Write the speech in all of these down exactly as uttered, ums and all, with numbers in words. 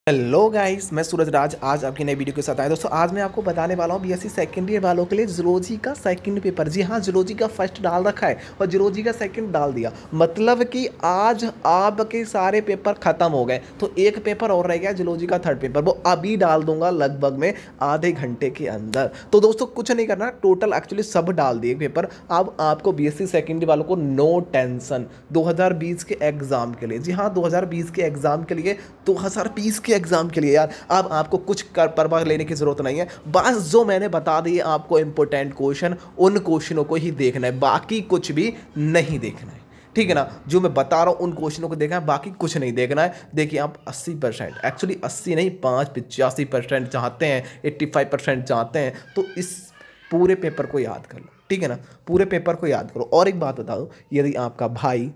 Hello guys, मैं सूरज राज आज आपकी नई वीडियो के साथ आया। दोस्तों आज मैं आपको बताने वाला हूँ बीएससी सेकेंड ईयर वालों के लिए जूलॉजी का सेकंड पेपर। जी हाँ, जूलॉजी का फर्स्ट डाल रखा है और जूलॉजी का सेकंड डाल दिया, मतलब कि आज आपके सारे पेपर खत्म हो गए। तो एक पेपर और रह गया जूलॉजी का थर्ड पेपर, वो अभी डाल दूंगा लगभग में आधे घंटे के अंदर। तो दोस्तों कुछ नहीं करना, टोटल एक्चुअली सब डाल दिए पेपर। अब आपको बीएससी सेकेंड ईयर वालों को नो टेंशन दो हज़ार बीस के एग्जाम के लिए। जी हाँ, दो हज़ार बीस के एग्जाम के लिए दो हज़ार बीस के एग्जाम के लिए यार अब आपको कुछ कर परवाह लेने की जरूरत नहीं है। बस जो मैंने बता दी आपको इंपॉर्टेंट क्वेश्चन, उन क्वेश्चनों को ही देखना है, बाकी कुछ भी नहीं देखना है। ठीक है ना, जो मैं बता रहा हूं उन क्वेश्चनों को देखना है, बाकी कुछ नहीं देखना है। देखिए आप अस्सी परसेंट, एक्चुअली अस्सी नहीं, पाँच पिचासी परसेंट चाहते हैं, एट्टी फाइव परसेंट चाहते हैं, तो इस पूरे पेपर को याद कर लो। ठीक है ना, पूरे पेपर को याद करो। और एक बात बता दूं, यदि आपका भाई,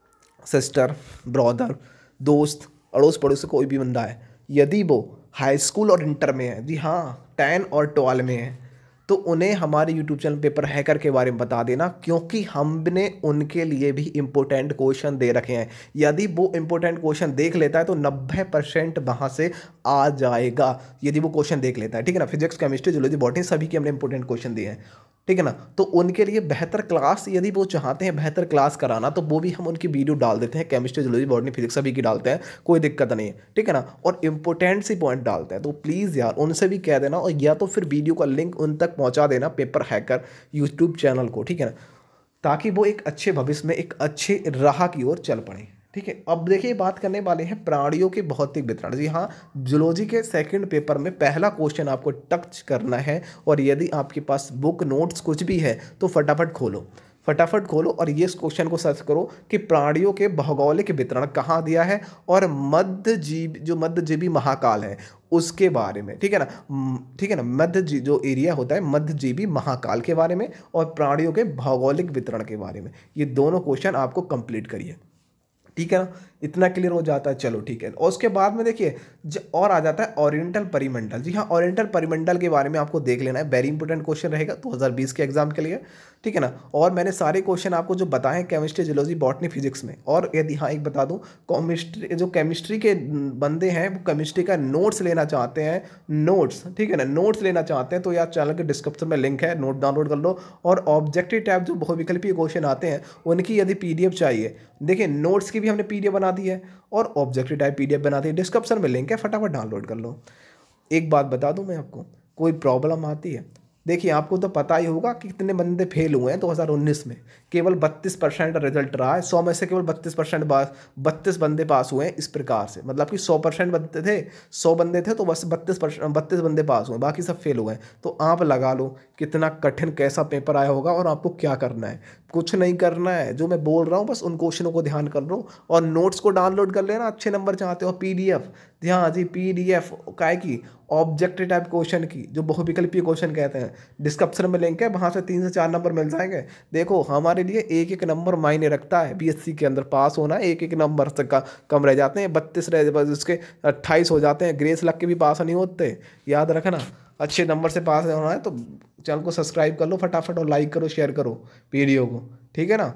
सिस्टर, ब्रदर, दोस्त, अड़ोस पड़ोस से कोई भी बंदा है, यदि वो हाई स्कूल और इंटर में है, जी हाँ टेन और ट्वेल्व में है, तो उन्हें हमारे यूट्यूब चैनल पेपर हैकर के बारे में बता देना, क्योंकि हमने उनके लिए भी इंपॉर्टेंट क्वेश्चन दे रखे हैं। यदि वो इंपॉर्टेंट क्वेश्चन देख लेता है तो नब्बे परसेंट वहाँ से आ जाएगा, यदि वो क्वेश्चन देख लेता है। ठीक है ना, फिजिक्स, केमिस्ट्री, जूलॉजी, बॉटनी सभी के हमने इंपॉर्टेंट क्वेश्चन दिए हैं। ठीक है ना, तो उनके लिए बेहतर क्लास, यदि वो चाहते हैं बेहतर क्लास कराना, तो वो भी हम उनकी वीडियो डाल देते हैं। केमिस्ट्री, जूलॉजी, बॉटनी, फिजिक्स सभी की डालते हैं, कोई दिक्कत नहीं है। ठीक है ना, और इंपॉर्टेंट सी पॉइंट डालते हैं, तो प्लीज़ यार उनसे भी कह देना, और या तो फिर वीडियो का लिंक उन तक पहुंचा देना, पेपर हैकर यूट्यूब चैनल को। ठीक है ना, ताकि वो एक अच्छे भविष्य में एक अच्छे राह की ओर चल पड़े। ठीक है, अब देखिए बात करने वाले हैं प्राणियों के भौतिक वितरण। जी हाँ, जूलॉजी के सेकंड पेपर में पहला क्वेश्चन आपको टच करना है, और यदि आपके पास बुक नोट्स कुछ भी है तो फटाफट खोलो, फटाफट खोलो और ये इस क्वेश्चन को सर्च करो कि प्राणियों के भौगोलिक वितरण कहाँ दिया है, और मध्य जीव, जो मध्यजीवी महाकाल है उसके बारे में। ठीक है ना, ठीक है ना, मध्य जो एरिया होता है मध्यजीवी महाकाल के बारे में, और प्राणियों के भौगोलिक वितरण के बारे में। ये दोनों क्वेश्चन आपको कंप्लीट करिए। ठीक है ना, इतना क्लियर हो जाता है। चलो ठीक है, और उसके बाद में देखिए और आ जाता है ओरिएंटल परिमंडल। जी हाँ, ओरिएंटल परिमंडल के बारे में आपको देख लेना है, वेरी इंपॉर्टेंट क्वेश्चन रहेगा दो हज़ार बीस के एग्जाम के लिए। ठीक है ना, और मैंने सारे क्वेश्चन आपको जो बताए हैं केमिस्ट्री, जूलॉजी, बॉटनी, फिजिक्स में। और यदि हाँ एक बता दूं, केमिस्ट्री, जो केमिस्ट्री के बंदे हैं वो केमिस्ट्री का नोट्स लेना चाहते हैं, नोट्स, ठीक है ना, नोट्स लेना चाहते हैं, तो यार चैनल के डिस्क्रिप्शन में लिंक है, नोट डाउनलोड कर लो। और ऑब्जेक्टिव टाइप जो बहुविकल्पीय क्वेश्चन आते हैं उनकी यदि पीडीएफ चाहिए, देखिए नोट्स की भी हमने पीडीएफ बना दी है और ऑब्जेक्टिव टाइप पीडीएफ बना दी है, डिस्क्रिप्शन में लिंक है, फटाफट डाउनलोड कर लो। एक बात बता दूं मैं आपको, कोई प्रॉब्लम आती है, देखिए आपको तो पता ही होगा कि कितने बंदे फेल हुए हैं दो हज़ार उन्नीस में, केवल बत्तीस परसेंट रिजल्ट रहा है, सौ में से केवल बत्तीस परसेंट बत्तीस बंदे पास हुए हैं। इस प्रकार से मतलब कि सौ परसेंट बंदे थे, सौ बंदे थे तो बस बत्तीस परसेंट बत्तीस बंदे पास हुए, बाकी सब फेल हुए हैं। तो आप लगा लो कितना कठिन कैसा पेपर आया होगा, और आपको क्या करना है, कुछ नहीं करना है, जो मैं बोल रहा हूँ बस उन क्वेश्चनों को ध्यान कर लो और नोट्स को डाउनलोड कर लेना। अच्छे नंबर चाहते हो, पीडीएफ, हाँ जी पीडीएफ काय की, ऑब्जेक्टिव टाइप क्वेश्चन की, जो बहुविकल्पीय क्वेश्चन कहते हैं, डिस्क्रिप्शन में लिंक है, वहाँ से तीन से चार नंबर मिल जाएंगे। देखो हमारे लिए एक एक नंबर मायने रखता है, बीएससी के अंदर पास होना एक एक नंबर से का, कम रह जाते हैं, बत्तीस रह उसके अट्ठाईस हो जाते हैं, ग्रेस लग के भी पास नहीं होते, याद रखना। अच्छे नंबर से पास होना है तो चैनल को सब्सक्राइब कर लो फटाफट, और लाइक करो, शेयर करो वीडियो को। ठीक है ना,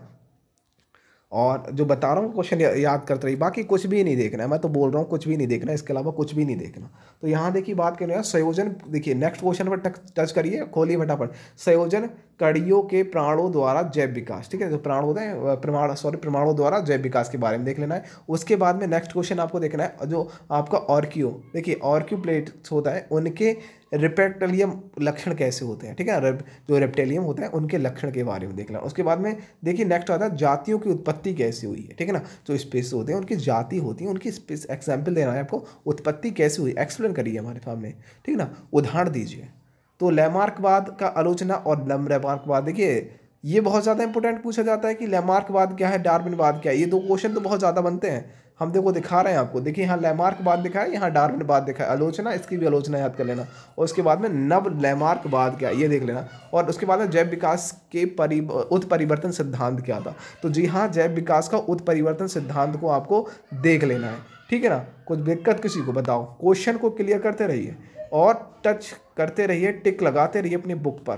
और जो बता रहा हूँ क्वेश्चन या, याद करते रहिए, बाकी कुछ भी नहीं देखना है, मैं तो बोल रहा हूँ कुछ भी नहीं देखना है, इसके अलावा कुछ भी नहीं देखना। तो यहाँ देखिए बात करें यार संयोजन, देखिए नेक्स्ट क्वेश्चन पर टच करिए, खोलिए फटाफट, संयोजन कड़ियों के प्राणों द्वारा जैव विकास। ठीक है, जो प्राण होते हैं प्रमाण सॉरी परमाणु द्वारा जैव विकास के बारे में देख लेना है। उसके बाद में नेक्स्ट क्वेश्चन आपको देखना है जो आपका ऑर्क्यू, देखिए ऑर्क्यू प्लेट्स होता है, उनके रेप्टेलियम लक्षण कैसे होते हैं। ठीक है ना, जो रेप्टेलियम होता है उनके लक्षण के बारे में देख लेना। उसके बाद में देखिए नेक्स्ट आता है जातियों की उत्पत्ति कैसे हुई है। ठीक है ना, जो स्पेस होते हैं उनकी जाति होती है, उनकी स्पेस एग्जाम्पल देना है आपको, उत्पत्ति कैसे हुई एक्सप्लेन करिए हमारे सामने। ठीक है ना, उदाहरण दीजिए। तो लैमार्कवाद का आलोचना और लैमार्कवाद, देखिए ये बहुत ज़्यादा इंपॉर्टेंट पूछा जाता है कि लैमार्कवाद क्या है, डार्विनवाद क्या है, ये दो क्वेश्चन तो बहुत ज़्यादा बनते हैं। हम देखो दिखा रहे हैं आपको, देखिए यहाँ लैमार्कवाद दिखा है, यहाँ डार्विनवाद दिखा है, आलोचना, इसकी भी आलोचना याद कर लेना। और उसके बाद में नव लैमार्कवाद क्या है ये देख लेना। और उसके बाद में जैव विकास के परि उत्परिवर्तन सिद्धांत क्या था। तो जी हाँ, जैव विकास का उत्परिवर्तन सिद्धांत को आपको देख लेना है। ठीक है ना, कुछ दिक्कत किसी को बताओ, क्वेश्चन को क्लियर करते रहिए और टच करते रहिए, टिक लगाते रहिए अपनी बुक पर।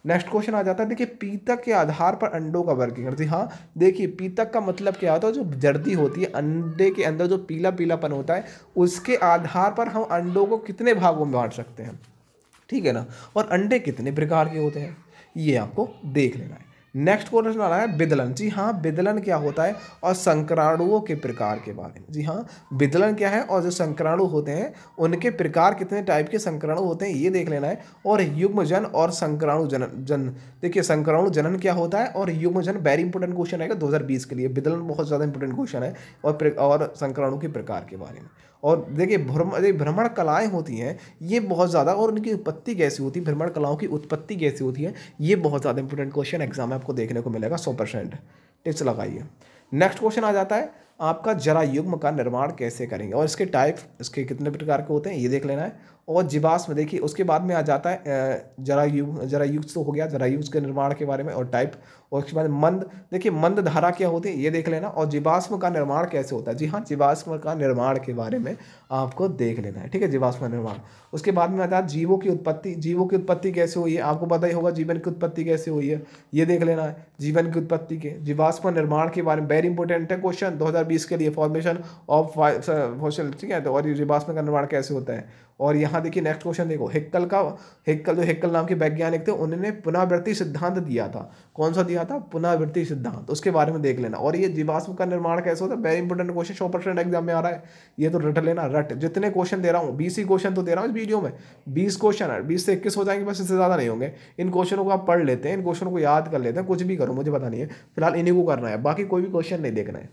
नेक्स्ट क्वेश्चन आ जाता है, देखिए पीतक के आधार पर अंडों का वर्गीकरण। जी हाँ, देखिए पीतक का मतलब क्या होता है, जो जर्दी होती है अंडे के अंदर जो पीला पीलापन होता है उसके आधार पर हम अंडों को कितने भागों में बांट सकते हैं, ठीक है ना, और अंडे कितने प्रकार के होते हैं ये आपको देख लेना है। नेक्स्ट क्वेश्चन आ रहा है विदलन। जी हाँ, विदलन क्या होता है और संक्राणुओं के प्रकार के बारे में। जी हाँ, विदलन क्या है और जो संक्राणु होते हैं उनके प्रकार कितने टाइप के संक्राणु होते हैं ये देख लेना है। और युग्मजन और संक्राणु जनन जन देखिए संक्राणु जनन क्या होता है और युग्मजन वेरी इंपॉर्टेंट क्वेश्चन आएगा दो हज़ार बीस के लिए। विदलन बहुत ज़्यादा इंपॉर्टेंट क्वेश्चन है और और संक्राणु के प्रकार के बारे में। और देखिए भ्रमण भ्रमण कलाएँ होती हैं ये बहुत ज़्यादा, और उनकी उत्पत्ति कैसी होती है, भ्रमण कलाओं की उत्पत्ति कैसी होती है ये बहुत ज़्यादा इंपॉर्टेंट क्वेश्चन एग्जाम में आपको देखने को मिलेगा सौ परसेंट। टिप्स लगाइए। नेक्स्ट क्वेश्चन आ जाता है आपका जरा युग्म का निर्माण कैसे करेंगे और इसके टाइप इसके कितने प्रकार के होते हैं ये देख लेना है। और जीवाश्म देखिए उसके बाद में आ जाता है जरा युग जरा युग तो हो गया, जरा युग के निर्माण के बारे में और टाइप। और उसके बाद मंद, देखिए मंद धारा क्या होती है ये देख लेना। और जीवाश्म का निर्माण कैसे होता है, जी हाँ जीवाश्म का निर्माण के बारे में आपको देख लेना है, ठीक है, जीवाश्म का निर्माण। उसके बाद में आता है जीवों की उत्पत्ति, जीवों की उत्पत्ति कैसे हुई है आपको पता ही होगा, जीवन की उत्पत्ति कैसे हुई है ये देख लेना है। जीवन की उत्पत्ति के जीवाश्म निर्माण के बारे में वेरी इंपॉर्टेंट है क्वेश्चन दो हज़ार बीस के लिए, फॉर्मेशन ऑफ फॉसिल, ठीक है। तो और जीवाश्म का निर्माण कैसे होता है। और यहाँ देखिए नेक्स्ट क्वेश्चन देखो, हिक्कल का हिक्कल जो हिक्कल नाम के वैज्ञानिक थे उन्होंने पुनरावृत्ति सिद्धांत दिया था। कौन सा दिया था, पुनरावृत्ति सिद्धांत, उसके बारे में देख लेना। और ये जीवाश्म का निर्माण कैसे होता है वेरी इंपॉर्टेंट क्वेश्चन, सौ परसेंट एग्जाम में आ रहा है ये तो रट लेना। रट जितने क्वेश्चन दे रहा हूँ बीस ही क्वेश्चन तो दे रहा हूँ इस वीडियो में, बीस क्वेश्चन है, बीस से इक्कीस हो जाएंगे बस, इससे ज़्यादा नहीं होंगे। इन क्वेश्चनों को आप पढ़ लेते हैं, इन क्वेश्चनों को याद कर लेते हैं, कुछ भी करो मुझे पता नहीं है, फिलहाल इन्हीं को करना है, बाकी कोई भी क्वेश्चन नहीं देखना है,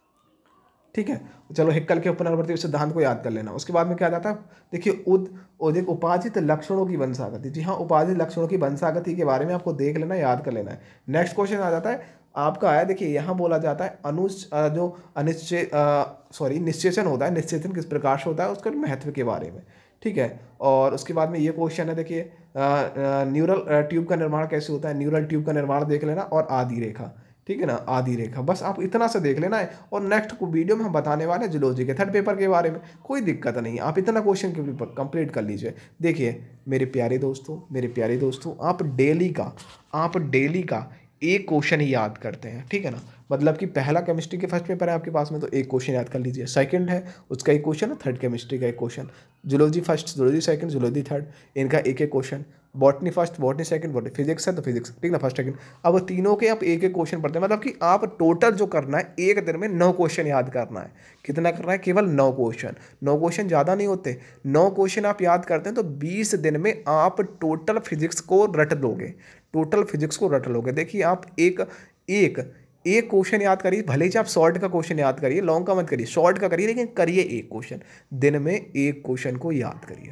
ठीक है। चलो हिक्कल के पुनरावृत्ति सिद्धांत को याद कर लेना। उसके बाद में क्या जाता है, देखिए उद उदिक उपाजित लक्षणों की वंशागति। जी हाँ, उपाजित लक्षणों की वंशागति के बारे में आपको देख लेना, याद कर लेना है। नेक्स्ट क्वेश्चन आ जाता है आपका आया, देखिए यहाँ बोला जाता है अनु जो अनिश्चय सॉरी निश्चेचन होता है, निश्चेचन किस प्रकार से होता है उसके महत्व के बारे में, ठीक है। और उसके बाद में ये क्वेश्चन है देखिए न्यूरल ट्यूब का निर्माण कैसे होता है, न्यूरल ट्यूब का निर्माण देख लेना। और आदि रेखा, ठीक है ना, आदि रेखा, बस आप इतना से देख लेना है। और नेक्स्ट वीडियो में हम बताने वाले हैं जूलॉजी के थर्ड पेपर के बारे में, कोई दिक्कत नहीं, आप इतना क्वेश्चन कंप्लीट कर लीजिए। देखिए मेरे प्यारे दोस्तों मेरे प्यारे दोस्तों आप डेली का आप डेली का एक क्वेश्चन ही याद करते हैं, ठीक है ना। मतलब कि पहला केमिस्ट्री के फर्स्ट पेपर है आपके पास में तो एक क्वेश्चन याद कर लीजिए, सेकंड है उसका एक क्वेश्चन, थर्ड केमिस्ट्री का एक question, zoology first zoology second zoology third इनका एक एक question, botany first botany second botany, physics है तो फिजिक्स, ठीक ना, फर्स्ट सेकंड। अब तीनों के आप एक एक क्वेश्चन पढ़ते हैं, मतलब कि आप टोटल जो करना है एक दिन में नौ क्वेश्चन याद करना है। कितना करना है, केवल नौ क्वेश्चन, नौ क्वेश्चन ज़्यादा नहीं होते, नौ क्वेश्चन आप याद करते हैं तो बीस दिन में आप टोटल फिजिक्स को रट लोगे, टोटल फिजिक्स को रट लोगे। देखिए आप एक एक एक क्वेश्चन याद करिए, भले ही आप शॉर्ट का क्वेश्चन याद करिए, लॉन्ग का मत करिए, शॉर्ट का करिए, लेकिन करिए एक क्वेश्चन, दिन में एक क्वेश्चन को याद करिए।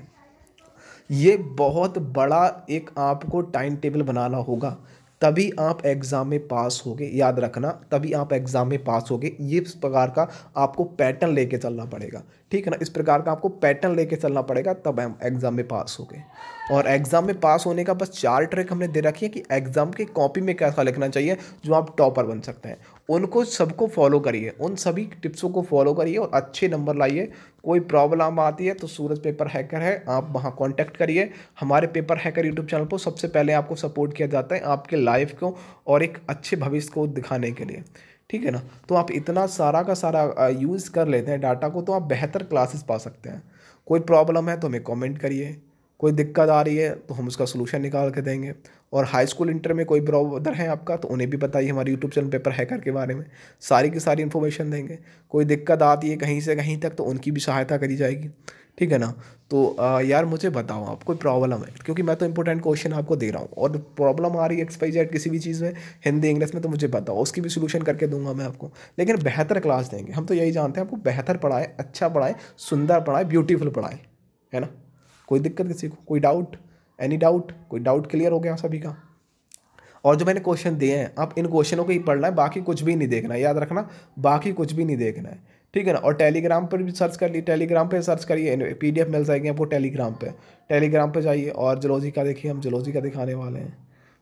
ये बहुत बड़ा एक आपको टाइम टेबल बनाना होगा, तभी आप एग्ज़ाम में पास होगे, याद रखना, तभी आप एग्ज़ाम में पास होगे। ये इस प्रकार का आपको पैटर्न लेके चलना पड़ेगा, ठीक है ना, इस प्रकार का आपको पैटर्न लेके चलना पड़ेगा, तब हम एग्ज़ाम में पास होगे। और एग्ज़ाम में पास होने का बस चार ट्रिक हमने दे रखी है कि एग्ज़ाम की कॉपी में कैसा लिखना चाहिए जो आप टॉपर बन सकते हैं, उनको सबको फॉलो करिए, उन सभी टिप्सों को फॉलो करिए और अच्छे नंबर लाइए। कोई प्रॉब्लम आती है तो सूरज पेपर हैकर है, आप वहाँ कांटेक्ट करिए। हमारे पेपर हैकर यूट्यूब चैनल पर सबसे पहले आपको सपोर्ट किया जाता है आपके लाइफ को और एक अच्छे भविष्य को दिखाने के लिए, ठीक है ना। तो आप इतना सारा का सारा यूज़ कर लेते हैं डाटा को तो आप बेहतर क्लासेस पा सकते हैं। कोई प्रॉब्लम है तो हमें कमेंट करिए, कोई दिक्कत आ रही है तो हम उसका सलूशन निकाल के देंगे। और हाई स्कूल इंटर में कोई ब्रदर है आपका तो उन्हें भी बताइए हमारे यूट्यूब चैनल पेपर हैकर के बारे में, सारी की सारी इन्फॉर्मेशन देंगे। कोई दिक्कत आती है कहीं से कहीं तक तो उनकी भी सहायता करी जाएगी, ठीक है ना। तो आ, यार मुझे बताओ आप कोई प्रॉब्लम है, क्योंकि मैं तो इंपॉर्टेंट क्वेश्चन आपको दे रहा हूँ और प्रॉब्लम आ रही है एक्स वाई जेड किसी भी चीज़ में, हिंदी इंग्लिश में, तो मुझे बताओ, उसकी भी सोल्यूशन करके दूंगा मैं आपको। लेकिन बेहतर क्लास देंगे, हम तो यही जानते हैं आपको बेहतर पढ़ाए, अच्छा पढ़ाए, सुंदर पढ़ाए, ब्यूटीफुल पढ़ाए, है ना। कोई दिक्कत किसी को, कोई डाउट, एनी डाउट, कोई डाउट क्लियर हो गया सभी का। और जो मैंने क्वेश्चन दिए हैं आप इन क्वेश्चनों को ही पढ़ना है, बाकी कुछ भी नहीं देखना है, याद रखना, बाकी कुछ भी नहीं देखना है, ठीक है ना। और टेलीग्राम पर भी सर्च कर ली, टेलीग्राम पे सर्च करिए, पीडीएफ मिल जाएगी आपको टेलीग्राम पे, टेलीग्राम पे जाइए। और जूलॉजी का देखिए, हम जूलॉजी का दिखाने वाले हैं,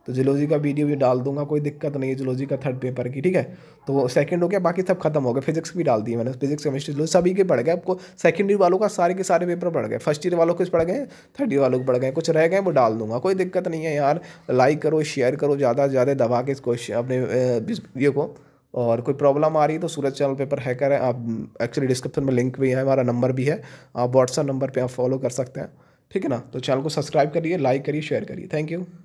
तो जूलॉजी का वीडियो भी डाल दूंगा, कोई दिक्कत नहीं है जूलॉजी का थर्ड पेपर की, ठीक है। तो सेकंड हो गया, बाकी सब खत्म हो गया। फिजिक्स भी डाल दी मैंने, फिजिक्स केमिस्ट्री जूलॉजी सभी के पढ़ गए। आपको सेकंड ईयर वालों का सारे के सारे पेपर पढ़ गए, फर्स्ट ईयर वालों के पढ़ गए, थर्ड ईयर वालों के पढ़ गए, कुछ रह गए वो डाल दूंगा, कोई दिक्कत नहीं है यार। लाइक करो, शेयर करो, ज़्यादा से ज़्यादा दबा के इस क्वेश्चन अपने वीडियो को। और कोई प्रॉब्लम आ रही है तो सूरज चैनल पेपर हैकर है, आप एक्चुअली डिस्क्रिप्शन में लिंक भी है, हमारा नंबर भी है, आप व्हाट्सएप नंबर पे आप फॉलो कर सकते हैं, ठीक है ना। तो चैनल को सब्सक्राइब करिए, लाइक करिए, शेयर करिए। Thank you.